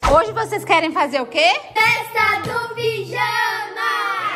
Hoje vocês querem fazer o quê? Festa do pijama!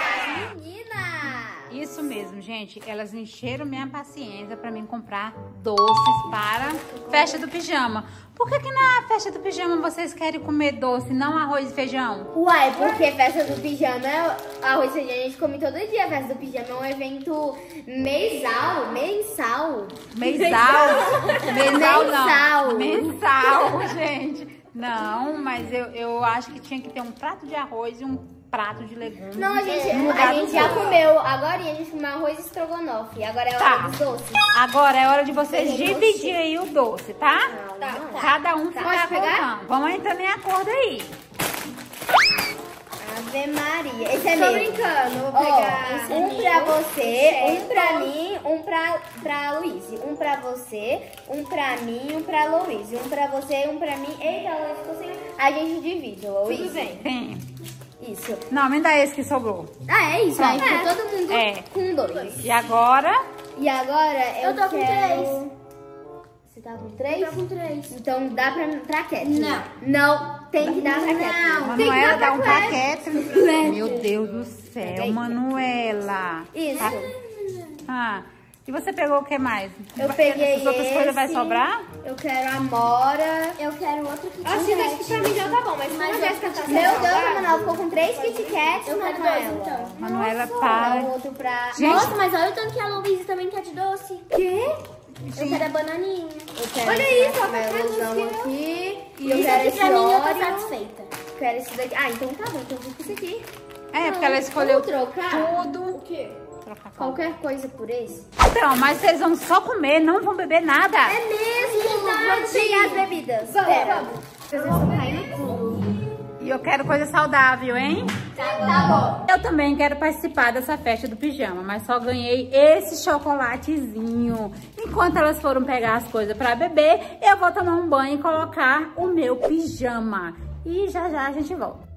Isso mesmo, gente. Elas encheram minha paciência pra mim comprar doces para festa do pijama. Por que na festa do pijama vocês querem comer doce, não arroz e feijão? Uai, porque festa do pijama, arroz e feijão a gente come todo dia. Festa do pijama é um evento mensal, gente. Não, mas eu acho que tinha que ter um prato de arroz e um prato de legumes. Não, a gente já comeu. Agora a gente comeu arroz e estrogonofe. Agora é hora dos doces. Agora é hora de vocês dividir aí o doce, tá? Tá. Cada um fica acordando. Vamos entrar em acordo aí. Ave Maria. Esse é Tô meu. brincando, vou pegar. Um pra você, um pra mim, um pra Luiz. Um pra você, um pra mim, um pra Luiz. Um pra você, um pra mim. Eita, Luiz, ficou sem... A gente divide, Luiz. Tudo bem. Sim. Isso. Não, me dá esse que sobrou. Ah, é isso. Aí fica todo mundo com 2. E agora? E agora Eu tô com quero... 3. Você tá com 3? Eu tô com 3. Então dá pra Cat. Não, tem que dar pra Cat. Manuela, dá um paquete. Meu Deus do céu, Manuela. Isso. Ah, e você pegou o que mais? Eu peguei As outras coisas vai esse. sobrar? Eu quero amora. Eu quero outro Kit Assim, Kat. acho que pra mim já tá bom, mas como a Jéssica tá Meu Meu Deus, a Manuela ficou com 3 Kit Kats. Eu quero 2, então. Manuela, Dá para. um outro pra... Gente. Nossa, mas olha o tanto que a Louise também quer de doce. Quê? Eu quero a bananinha. Eu quero Olha esse isso, ó, marshmallowzão aqui. E eu Isso quero aqui esse pra mim eu tô Oreo. satisfeita. Quero esse daqui. Ah, então tá bom. Então eu vou com esse aqui. É, porque ela escolheu Vamos trocar? tudo. O quê? Trocar qual? Qualquer coisa por esse. Então, mas vocês vão só comer, não vão beber nada. É mesmo? Vamos pegar as bebidas. Espera. Vocês estão caindo tudo. E eu quero coisa saudável, hein? Tá bom. Eu também quero participar dessa festa do pijama, mas só ganhei esse chocolatezinho. Enquanto elas foram pegar as coisas pra beber, eu vou tomar um banho e colocar o meu pijama. E já já a gente volta.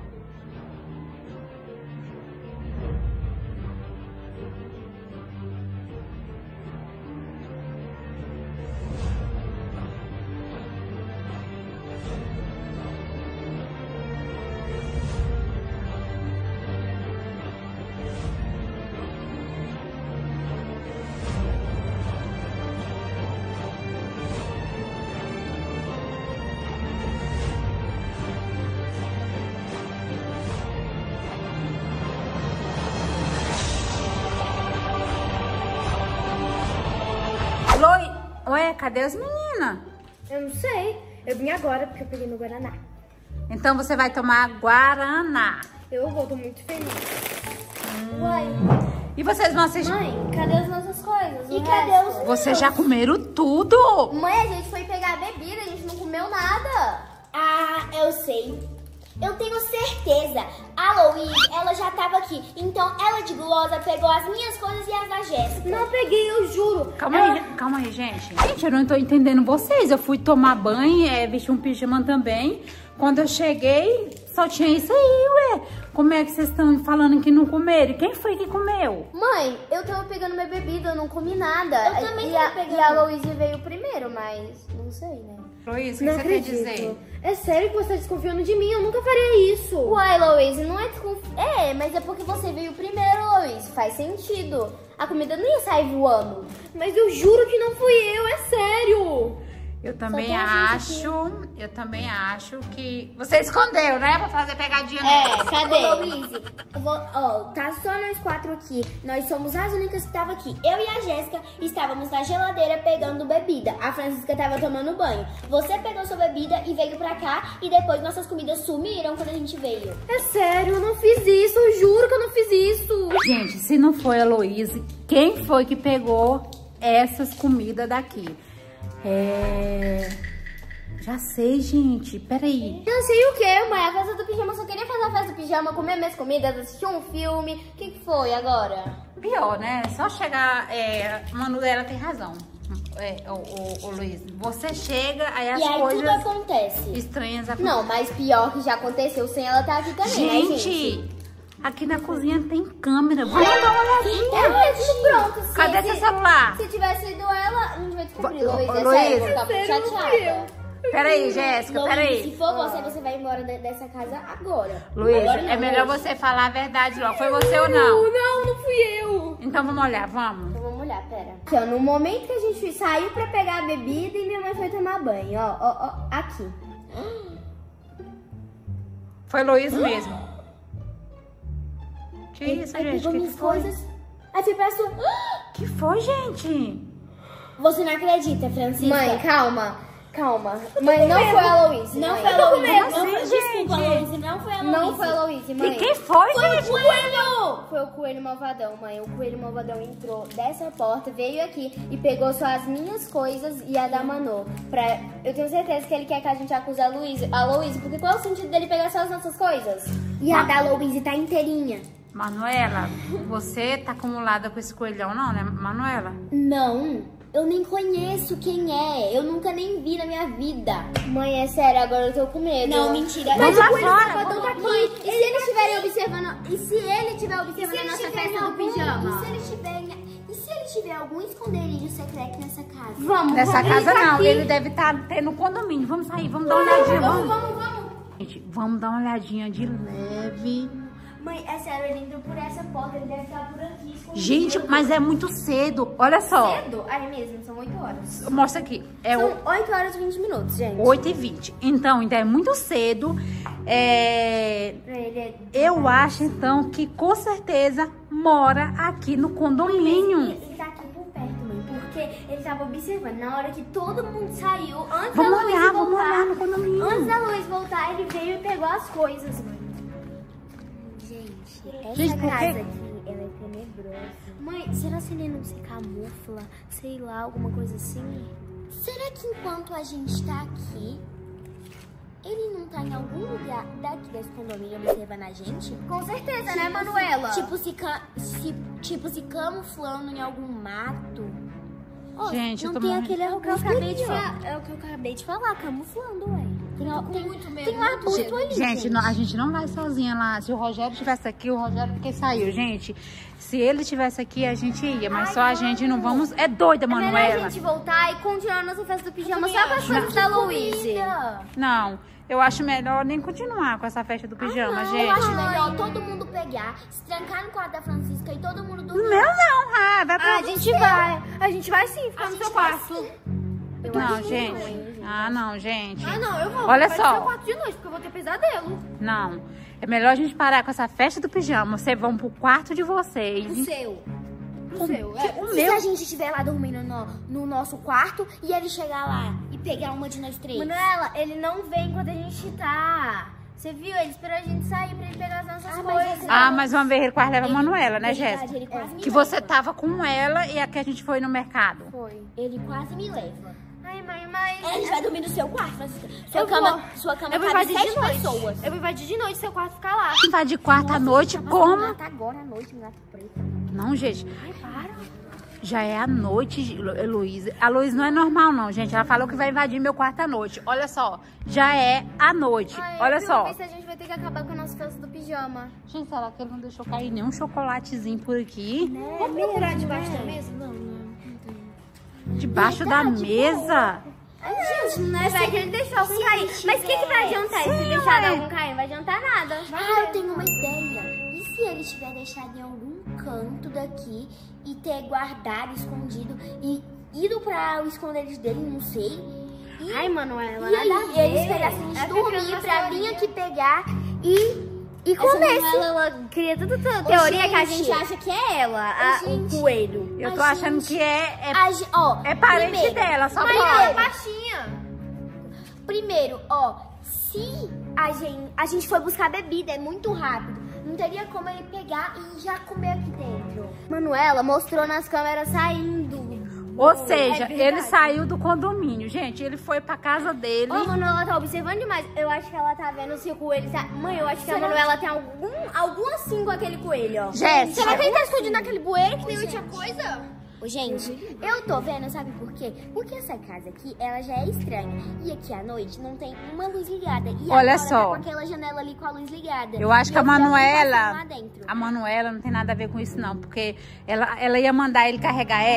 Ué, cadê as meninas? Eu não sei. Eu vim agora porque eu peguei no Guaraná. Então você vai tomar Guaraná. Eu vou, tô muito feliz. Uai. E vocês vão assistir? Mãe, cadê as nossas coisas? E cadê os... Vocês já comeram tudo? Mãe, a gente foi pegar bebida, a gente não comeu nada. Ah, eu sei. Eu tenho certeza. A Louise, ela já tava aqui. Então, ela de gulosa pegou as minhas coisas e as da Jéssica. Não peguei, eu juro. Calma aí, gente. Gente, eu não tô entendendo vocês. Eu fui tomar banho, vestir um pijama também. Quando eu cheguei, só tinha isso aí, ué. Como é que vocês estão falando que não comeram? Quem foi que comeu? Mãe, eu tava pegando minha bebida, eu não comi nada. Eu também tava pegando. E a Louise veio primeiro, mas não sei, né? Luiz, o que você quer dizer? É sério que você tá desconfiando de mim? Eu nunca faria isso. Uai, Louise, não é É, mas é porque você veio primeiro, Louise. Faz sentido. A comida não ia sair voando. Mas eu juro que não fui eu, é sério. Eu também acho que... Você escondeu, né? Pra fazer pegadinha nela. Cadê? Ô, Louise, tá só nós 4 aqui. Nós somos as únicas que estavam aqui. Eu e a Jéssica estávamos na geladeira pegando bebida. A Francisca tava tomando banho. Você pegou sua bebida e veio pra cá. E depois nossas comidas sumiram quando a gente veio. É sério, eu não fiz isso. Eu juro que eu não fiz isso. Gente, se não foi a Louise, quem foi que pegou essas comidas daqui? Já sei, gente. Peraí. Não sei o que, mãe. A festa do pijama, eu só queria fazer a festa do pijama, comer minhas comidas, assistir um filme. O que foi agora? Pior, né? Só chegar... Manuela tem razão. O Luiz, você chega, aí as E aí coisas tudo acontece. estranhas acontecem. Não, mas pior que já aconteceu sem ela estar aqui também, né, Gente, aqui na cozinha tem câmera. Vamos dar uma olhadinha. É mesmo, pronto. Cadê seu celular? Se tivesse sido ela, a gente vai descobrir, Luiz. É Luiz. sério, eu vou ficar chateada. Peraí, Jéssica, peraí. Se for você, você vai embora dessa casa agora. Luísa, Agora não, é melhor hoje. você falar a verdade logo. Foi você ou não? Não fui eu. Então vamos olhar, vamos. Então vamos olhar, pera. Aqui, ó, no momento que a gente saiu pra pegar a bebida e minha mãe foi tomar banho, ó, aqui. Foi Luísa mesmo. Que isso, Aí gente? pegou Que minhas foi? coisas. Aí fui pra sua... Que foi, gente? Você não acredita, Francisca? Mãe, calma. Mãe, não foi a Louise. Não mãe. foi a Louise. medo. Não foi, Assim, desculpa, gente. Louise. Não foi a Louise. Não foi a Louise, mãe. E quem foi, gente? Foi o coelho malvadão, mãe. O coelho malvadão entrou dessa porta, veio aqui e pegou só as minhas coisas e a da Manu. Eu tenho certeza que ele quer que a gente acuse a Louise, porque qual é o sentido dele pegar só as nossas coisas? E a da Louise tá inteirinha. Manuela, você tá acumulada com esse coelhão, não, né, Manuela? Não, eu nem conheço quem é. Eu nunca nem vi na minha vida. Mãe, é sério, agora eu tô com medo. Não, mentira. Vamos lá fora. Tá aqui. Mãe, e se eles estiverem observando? E se ele estiver observando a nossa festa do pijama? E se ele tiver algum esconderijo secreto nessa casa? Vamos. Nessa casa não, aqui. ele deve estar tendo condomínio. Vamos sair, vamos dar uma olhadinha. Vamos. Gente, vamos dar uma olhadinha de leve. Mãe, é sério, ele entrou por essa porta, ele deve estar por aqui escondido. Gente, mas é muito cedo. Olha só. Cedo? Aí mesmo, são 8 horas. Mostra aqui. É São 8 horas e 20 minutos, gente. 8h20. Então, ainda é muito cedo. Eu acho, então, que com certeza mora aqui no condomínio. Ele tá aqui por perto, mãe, porque ele tava observando. Na hora que todo mundo saiu, antes Vamos da Luiz olhar, voltar, vamos olhar no condomínio. Antes da Luiz voltar, ele veio e pegou as coisas, mãe. Gente, essa Gente, por casa quê? aqui, ela é tenebrosa. Mãe, será que ele não se camufla? Sei lá, alguma coisa assim? Será que enquanto a gente tá aqui, ele não tá em algum lugar daqui desse condomínio observando a gente? Com certeza, né, Manuela? Tipo, se camuflando em algum mato. Ó, Gente, eu não tô tem morrendo. aquele é o que eu acabei de falar, camuflando, ué. Tem muito medo. Tem um arbusto ali, Gente, a gente não vai sozinha lá. Se o Rogério estivesse aqui, o Rogério porque saiu. Gente, se ele estivesse aqui, a gente ia. Mas só a gente não vamos... É doida, É melhor a Manuela. gente voltar e continuar nossa festa do pijama só com as coisas da Louise. Não, eu acho melhor nem continuar com essa festa do pijama, gente. Eu acho melhor todo mundo pegar, se trancar no quarto da Francisca e todo mundo dormir. Meu não, vai pra A gente vai sim ficar no seu quarto. Não, gente. Ah, não, gente. Ah, não, eu vou. Olha Vai só. no seu quarto de noite, porque eu vou ter pesadelo. Não. É melhor a gente parar com essa festa do pijama. Vocês vão pro quarto de vocês. O seu. O seu, O Se meu. a gente estiver lá dormindo no nosso quarto e ele chegar lá e pegar uma de nós três. Manuela, ele não vem quando a gente tá. Você viu? Ele esperou a gente sair pra ele pegar as nossas mas coisas. esse- Ah, mas uma vez ele quase leva a Manuela, né, Verdade, Jéssica? ele quase me Que leva. você tava com ela e a que a gente foi no mercado. Foi. Ele quase me leva. Ai, mãe, mas... A gente vai dormir no seu quarto, Francisca. Eu Sua cama Eu vou cabe invadir 7 de noite. pessoas. Eu vou invadir de noite seu quarto ficar lá. Invadir quarto à noite, Mas como? um gato agora à noite, um gato preto. Não, gente. Ai, para. Já é à noite, Heloísa. A Heloísa não é normal, não, gente. Ela falou que vai invadir meu quarto à noite. Olha só, já é à noite. Ai, Olha eu só. Ver se a gente vai ter que acabar com a nossa festa do pijama. Gente, será que ele não deixou cair nenhum chocolatezinho por aqui? Vamos procurar debaixo da mesa? Não. Debaixo da mesa? Gente, não é vai que ele deixou algum cair. Mas o que vai adiantar? Se deixar algum cair, não vai adiantar nada. Ah, eu tenho uma ideia. E se ele tiver deixado em algum canto daqui e ter guardado, escondido e ido para o esconderijo dele, não sei. Ai, Manuela, E aí, nada a ver. eles esperassem a gente É porque dormir eu pra não vir sabia. aqui pegar e Essa comer. Manuela, ela cria tudo teoria que a gente gente. acha que é ela, gente. o coelho. Eu tô Mas, achando gente, que é É parente primeiro, dela, só Mas pode. ela é baixinha. Primeiro, se a gente for buscar bebida, é muito rápido. Não teria como ele pegar e já comer aqui dentro. Manuela mostrou nas câmeras saindo. Ou seja, verdade. ele saiu do condomínio, gente. Ele foi pra casa dele. Ô, Manuela tá observando demais. Eu acho que ela tá vendo se o coelho tá... Mãe, eu acho que a Manuela tem algum assim com aquele coelho, ó. Jéssica. Será que ele tá escondido naquele bueiro que nem eu tinha coisa? Ô, gente, eu tô vendo, sabe por quê? Porque essa casa aqui, ela já é estranha. E aqui à noite não tem uma luz ligada. E Olha agora só. tá com aquela janela ali com a luz ligada. Eu acho que a vi alguém Manuela... passando lá dentro. A Manuela não tem nada a ver com isso, não. Porque ela ia mandar ele carregar ela.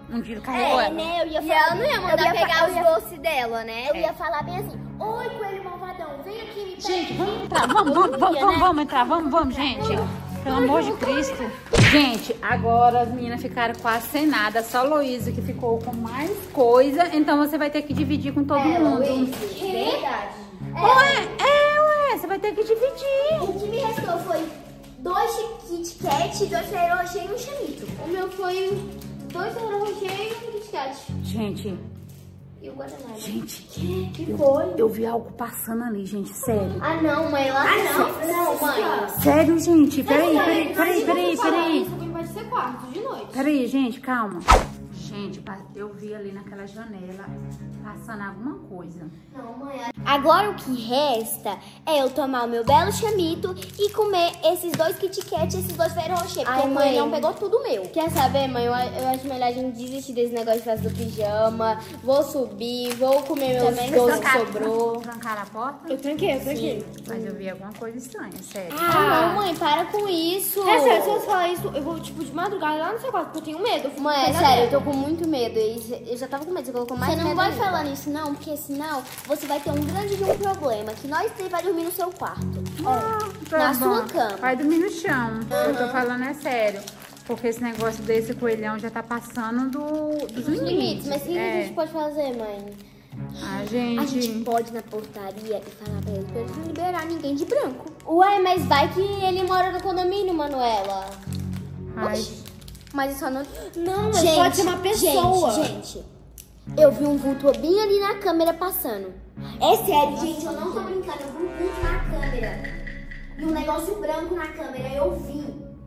Um dia ele carregou ela. né? Eu ia E falar, ela não ia mandar pegar os doces dela, né? Eu ia falar bem assim, oi, coelho malvadão, vem aqui me pegar. Gente, vamos entrar, vamos entrar, vamos, gente. Pelo amor de Cristo. Gente, agora as meninas ficaram quase sem nada. Só a Luísa que ficou com mais coisa. Então você vai ter que dividir com todo mundo. Verdade. Ué, você vai ter que dividir. O que me restou foi 2 Kit Kat, 2 Ferrero Rocher e um chamito. O meu foi 2 Ferrero Rocher e um Kit Kat. Gente, E o Guaraná. gente, eu vi algo passando ali, gente, sério. Ah, não, mãe. Lá Não, mãe. Sério, gente, peraí. Isso vai ser quarto de noite. Peraí, gente, calma. Gente, eu vi ali naquela janela passando alguma coisa. Não, mãe. Agora o que resta é eu tomar o meu belo chamito e comer esses 2 Kit Kat e esses 2 Ferrero Rocher. Porque Ai, o mãe. não pegou tudo meu. Quer saber, mãe? Eu acho melhor a gente desistir desse negócio de festa do pijama. Vou subir, vou comer meus doces que sobrou. Trancaram a porta? Eu tranquei. Mas eu vi alguma coisa estranha, sério. Ah, não, mãe, para com isso. É sério, se você falar isso, eu vou, tipo, de madrugada lá no seu quarto, porque eu tenho medo. Mãe, é sério, eu tô com muito medo. Eu já tava com medo, você colocou mais medo. Você não vai ainda. falar nisso não, porque senão você vai ter um grande problema, que nós três vai dormir no seu quarto. Na sua cama. Vai dormir no chão. Eu tô falando é sério. Porque esse negócio desse coelhão já tá passando dos limites. Mas o que a gente pode fazer, mãe? A A gente gente... pode ir na portaria e falar pra eles não liberar ninguém de branco. Ué, mas vai que ele mora no condomínio, Manuela. Ai, Mas isso não... Não, mas pode ser uma pessoa. Gente, eu vi um vulto bem ali na câmera passando. É sério, gente, eu não tô brincando. Eu vi um vulto na câmera. E um negócio branco na câmera, eu vi.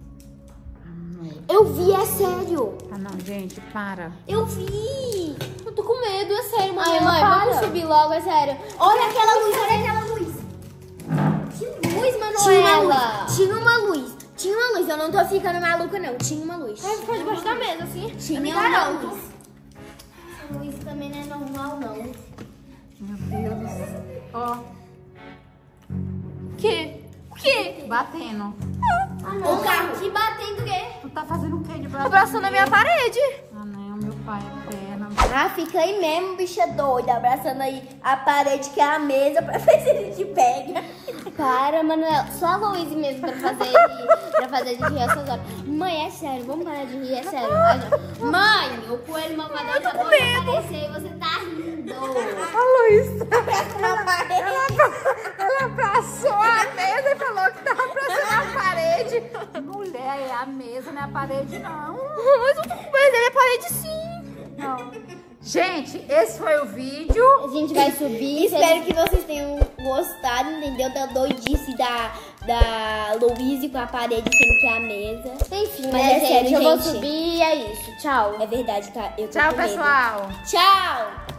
Eu vi, é sério. ah não, gente, para. Eu vi. Eu tô com medo, é sério, mãe. Ai, Mãe, para. vamos subir logo, é sério. Olha aquela luz, olha aquela luz. Que luz, Manuela. Tinha uma luz. Tinha uma luz. Eu não tô ficando maluca, não. Tinha uma luz. Vai ficar debaixo da mesa, assim. Tinha me uma garanto. luz. Essa luz também não é normal, não. Meu Deus. Ó, O quê? O quê? batendo. O carro. Que batendo o quê? Tu tá fazendo o quê de braço? Abraçando a minha parede. Ah não, meu pai é perna. Ah, fica aí mesmo, bicha doida, abraçando aí a parede que é a mesa pra ver se ele te pega. Para, Manuela. Só a Louise mesmo pra fazer a gente rir essas horas. Mãe, é sério. Vamos parar de rir, é sério. Mãe, o coelho malvadão acabou de aparecer e você tá rindo. A Luísa, ela abraçou a mesa e falou que tava abraçando a parede. Mulher, é a mesa, não é a parede, não. Mas eu tô com medo da minha parede, sim. Não. Gente, esse foi o vídeo. A gente vai subir. Espero que vocês tenham gostado, entendeu? Da doidice da Louise com a parede sendo que é a mesa. Enfim, Mas né, é sério, gente? Eu vou gente. subir e é isso. Tchau. É verdade, tá? Eu tô Tchau, com medo. pessoal. Tchau!